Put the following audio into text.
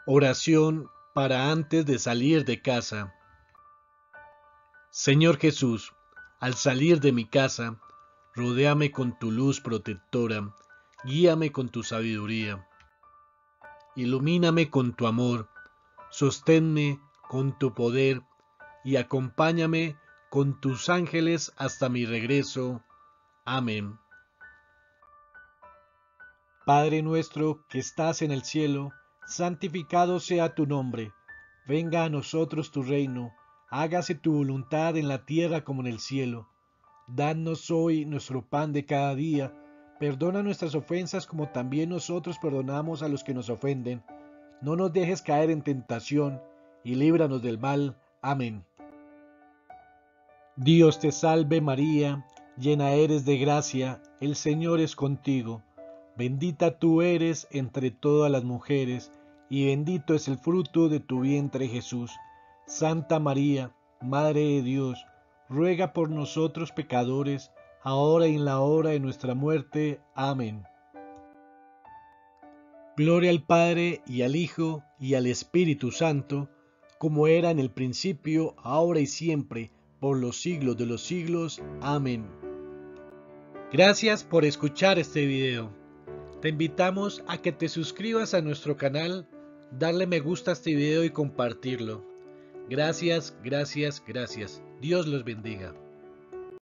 Oración para antes de salir de casa. Señor Jesús, al salir de mi casa, rodéame con tu luz protectora, guíame con tu sabiduría, ilumíname con tu amor, sosténme con tu poder y acompáñame con tus ángeles hasta mi regreso. Amén. Padre nuestro que estás en el cielo, santificado sea tu nombre. Venga a nosotros tu reino, hágase tu voluntad en la tierra como en el cielo. Danos hoy nuestro pan de cada día, perdona nuestras ofensas como también nosotros perdonamos a los que nos ofenden. No nos dejes caer en tentación, y líbranos del mal. Amén. Dios te salve María, llena eres de gracia, el Señor es contigo. Bendita tú eres entre todas las mujeres, y bendito es el fruto de tu vientre Jesús. Santa María, Madre de Dios, ruega por nosotros pecadores, ahora y en la hora de nuestra muerte. Amén. Gloria al Padre, y al Hijo, y al Espíritu Santo, como era en el principio, ahora y siempre, por los siglos de los siglos. Amén. Gracias por escuchar este video. Te invitamos a que te suscribas a nuestro canal, darle me gusta a este video y compartirlo. Gracias, gracias, gracias. Dios los bendiga.